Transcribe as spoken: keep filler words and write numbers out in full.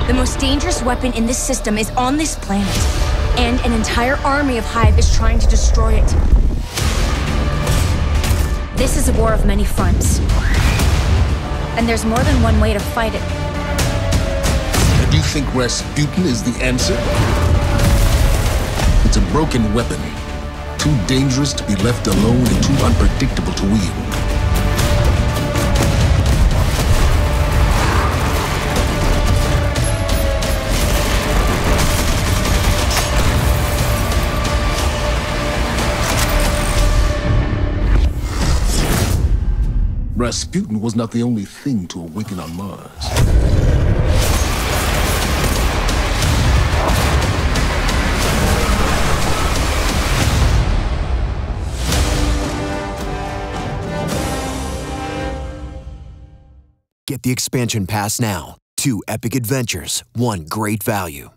The most dangerous weapon in this system is on this planet, and an entire army of Hive is trying to destroy it. This is a war of many fronts, and there's more than one way to fight it. And you think Rasputin is the answer? It's a broken weapon, too dangerous to be left alone and too unpredictable to wield. Rasputin was not the only thing to awaken on Mars. Get the expansion pass now. Two epic adventures, one great value.